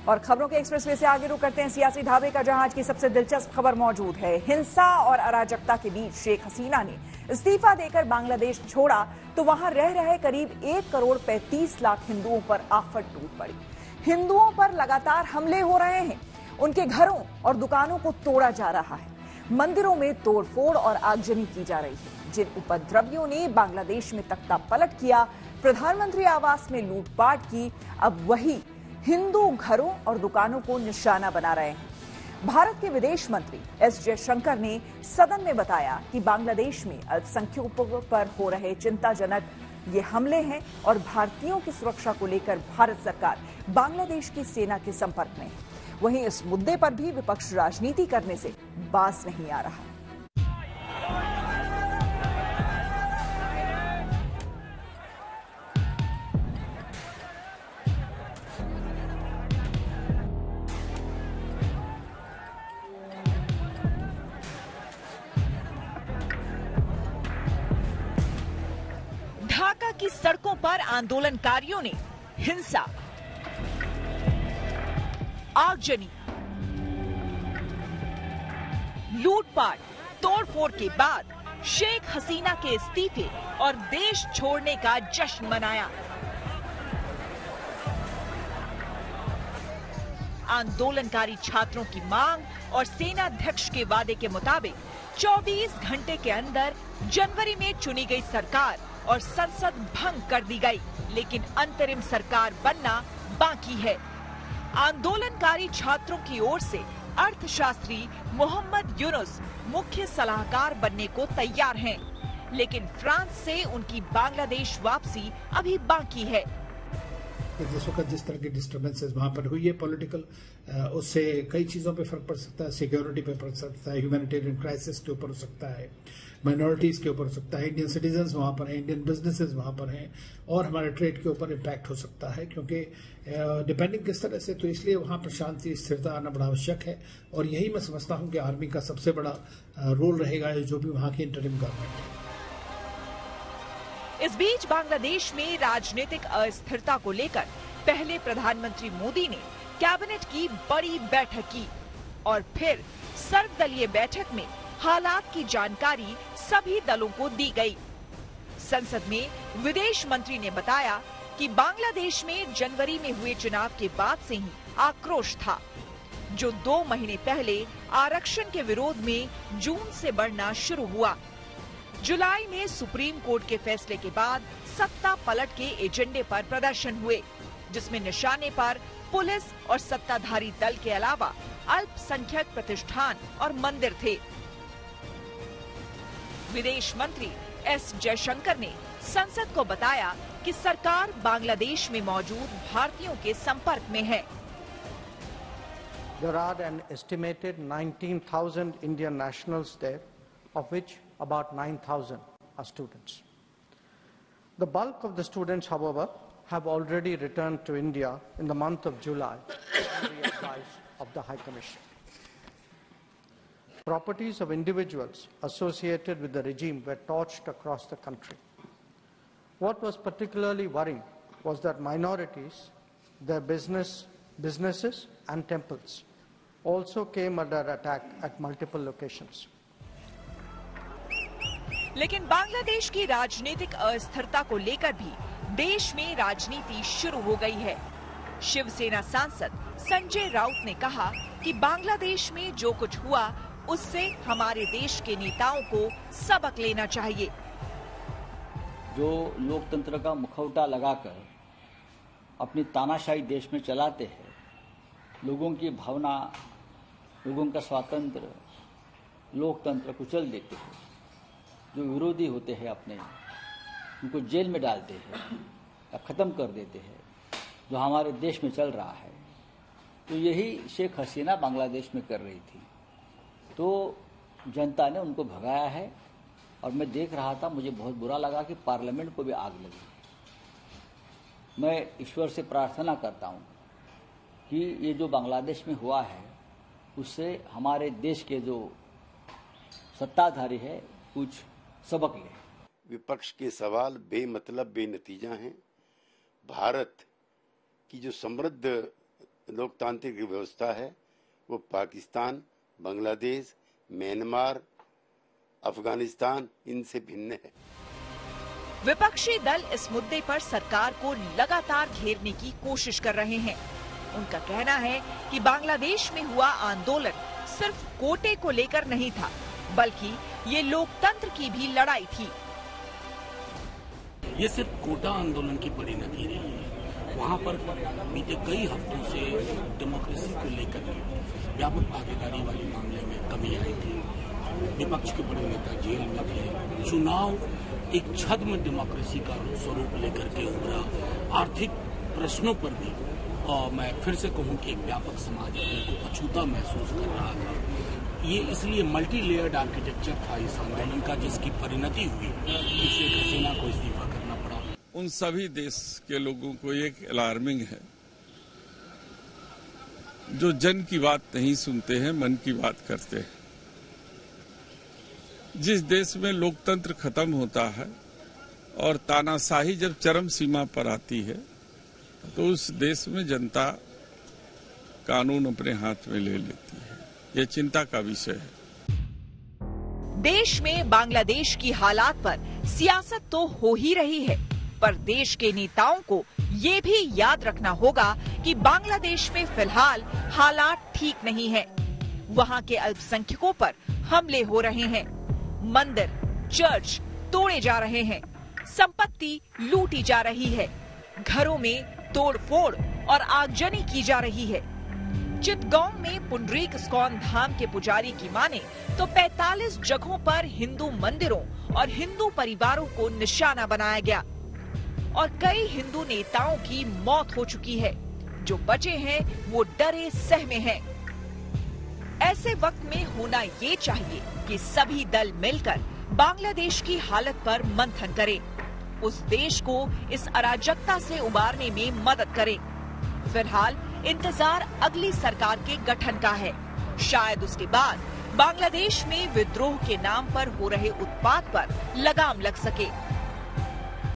और खबरों के एक्सप्रेसवे से आगे रुक करते हैं सियासी ढाबे का, जहां आज की सबसे दिलचस्प खबर मौजूद है। हिंसा और अराजकता के बीच शेख हसीना ने इस्तीफा देकर बांग्लादेश छोड़ा तो वहां रह रहे करीब 1 करोड़ 35 लाख हिंदुओं पर आफत टूट पड़ी। हिंदुओं पर लगातार हमले हो रहे हैं, उनके घरों और दुकानों को तोड़ा जा रहा है, मंदिरों में तोड़फोड़ और आगजनी की जा रही है। जिन उपद्रवियों ने बांग्लादेश में तख्ता पलट किया, प्रधानमंत्री आवास में लूटपाट की, अब वही हिंदू घरों और दुकानों को निशाना बना रहे हैं। भारत के विदेश मंत्री एस जयशंकर ने सदन में बताया कि बांग्लादेश में अल्पसंख्यकों पर हो रहे चिंताजनक ये हमले हैं और भारतीयों की सुरक्षा को लेकर भारत सरकार बांग्लादेश की सेना के संपर्क में है। वहीं इस मुद्दे पर भी विपक्ष राजनीति करने से बाज नहीं आ रहा। ढाका की सड़कों पर आंदोलनकारियों ने हिंसा, आगजनी, लूटपाट, तोड़फोड़ के बाद शेख हसीना के इस्तीफे और देश छोड़ने का जश्न मनाया। आंदोलनकारी छात्रों की मांग और सेनाध्यक्ष के वादे के मुताबिक 24 घंटे के अंदर जनवरी में चुनी गई सरकार और संसद भंग कर दी गई, लेकिन अंतरिम सरकार बनना बाकी है। आंदोलनकारी छात्रों की ओर से अर्थशास्त्री मोहम्मद यूनुस मुख्य सलाहकार बनने को तैयार हैं, लेकिन फ्रांस से उनकी बांग्लादेश वापसी अभी बाकी है। जिस वक्त जिस तरह की डिस्टर्बेंसेस वहां पर हुई है पॉलिटिकल, उससे कई चीजों पे फर्क पड़ सकता है। सिक्योरिटी पे पड़ सकता है, ह्यूमैनिटेरियन क्राइसिस के ऊपर हो सकता है, माइनॉरिटीज के ऊपर हो सकता है, इंडियन सिटीजन्स वहां पर हैं, इंडियन बिजनेसेस वहां पर हैं, और हमारे ट्रेड के ऊपर इम्पैक्ट हो सकता है, क्योंकि डिपेंडिंग किस तरह से, तो इसलिए वहां पर शांति स्थिरता आना बड़ा आवश्यक है। और यही मैं समझता हूं कि आर्मी का सबसे बड़ा रोल रहेगा, जो भी वहां की इंटरिम गवर्नमेंट है। इस बीच बांग्लादेश में राजनीतिक अस्थिरता को लेकर पहले प्रधानमंत्री मोदी ने कैबिनेट की बड़ी बैठक की और फिर सर्वदलीय बैठक में हालात की जानकारी सभी दलों को दी गई। संसद में विदेश मंत्री ने बताया कि बांग्लादेश में जनवरी में हुए चुनाव के बाद से ही आक्रोश था, जो 2 महीने पहले आरक्षण के विरोध में जून से बढ़ना शुरू हुआ। जुलाई में सुप्रीम कोर्ट के फैसले के बाद सत्ता पलट के एजेंडे पर प्रदर्शन हुए, जिसमें निशाने पर पुलिस और सत्ताधारी दल के अलावा अल्पसंख्यक प्रतिष्ठान और मंदिर थे। विदेश मंत्री एस जयशंकर ने संसद को बताया कि सरकार बांग्लादेश में मौजूद भारतीयों के संपर्क में है। There are an estimated 19,000 Indian nationals there, of which about 9,000 are students. The bulk of the students, however, have already returned to India in the month of July on the advice of the High Commission. Properties of individuals associated with the regime were torched across the country. What was particularly worrying was that minorities, their businesses and temples also came under attack at multiple locations. लेकिन बांग्लादेश की राजनीतिक अस्थिरता को लेकर भी देश में राजनीति शुरू हो गई है। शिवसेना सांसद संजय राउत ने कहा कि बांग्लादेश में जो कुछ हुआ उससे हमारे देश के नेताओं को सबक लेना चाहिए। जो लोकतंत्र का मुखौटा लगाकर अपनी तानाशाही देश में चलाते हैं, लोगों की भावना, लोगों का स्वातंत्र, लोकतंत्र कुचल देते हैं, जो विरोधी होते हैं अपने उनको जेल में डालते हैं या ख़त्म कर देते हैं, जो हमारे देश में चल रहा है, तो यही शेख हसीना बांग्लादेश में कर रही थी। तो जनता ने उनको भगाया है और मैं देख रहा था, मुझे बहुत बुरा लगा कि पार्लियामेंट को भी आग लगी। मैं ईश्वर से प्रार्थना करता हूँ कि ये जो बांग्लादेश में हुआ है उससे हमारे देश के जो सत्ताधारी है कुछ सबक ले। विपक्ष के सवाल बेमतलब बेनतीजा हैं। भारत की जो समृद्ध लोकतांत्रिक व्यवस्था है वो पाकिस्तान, बांग्लादेश, म्यांमार, अफगानिस्तान इनसे भिन्न है। विपक्षी दल इस मुद्दे पर सरकार को लगातार घेरने की कोशिश कर रहे हैं। उनका कहना है कि बांग्लादेश में हुआ आंदोलन सिर्फ कोटे को लेकर नहीं था, बल्कि ये लोकतंत्र की भी लड़ाई थी। ये सिर्फ कोटा आंदोलन की परिणति रही है। वहाँ पर बीते कई हफ्तों से डेमोक्रेसी को लेकर व्यापक भागीदारी वाले मामले में कमी आई थी। विपक्ष के बड़े नेता जेल में थे। चुनाव एक छद्म डेमोक्रेसी का स्वरूप लेकर के उभरा। आर्थिक प्रश्नों पर भी और मैं फिर से कहूं कि एक व्यापक समाज अपने को अछूता महसूस कर रहा था। ये इसलिए मल्टी लेयर्ड आर्किटेक्चर था इस आंदोलन का, जिसकी परिणति हुई कि शेख हसीना को इस्तीफा करना पड़ा। उन सभी देश के लोगों को एक अलार्मिंग है जो जन की बात नहीं सुनते हैं, मन की बात करते हैं। जिस देश में लोकतंत्र खत्म होता है और तानाशाही जब चरम सीमा पर आती है तो उस देश में जनता कानून अपने हाथ में ले लेती है। यह चिंता का विषय है। देश में बांग्लादेश की हालात पर सियासत तो हो ही रही है, पर देश के नेताओं को ये भी याद रखना होगा कि बांग्लादेश में फिलहाल हालात ठीक नहीं है। वहाँ के अल्पसंख्यकों पर हमले हो रहे हैं, मंदिर, चर्च तोड़े जा रहे हैं, संपत्ति लूटी जा रही है, घरों में तोड़फोड़ और आगजनी की जा रही है। चितगांव में पुंडरीक इस्कॉन धाम के पुजारी की माने तो 45 जगहों पर हिंदू मंदिरों और हिंदू परिवारों को निशाना बनाया गया और कई हिंदू नेताओं की मौत हो चुकी है। जो बचे हैं वो डरे सहमे हैं। ऐसे वक्त में होना ये चाहिए कि सभी दल मिलकर बांग्लादेश की हालत पर मंथन करें, उस देश को इस अराजकता से उबारने में मदद करें। फिलहाल इंतजार अगली सरकार के गठन का है। शायद उसके बाद बांग्लादेश में विद्रोह के नाम पर हो रहे उत्पात पर लगाम लग सके।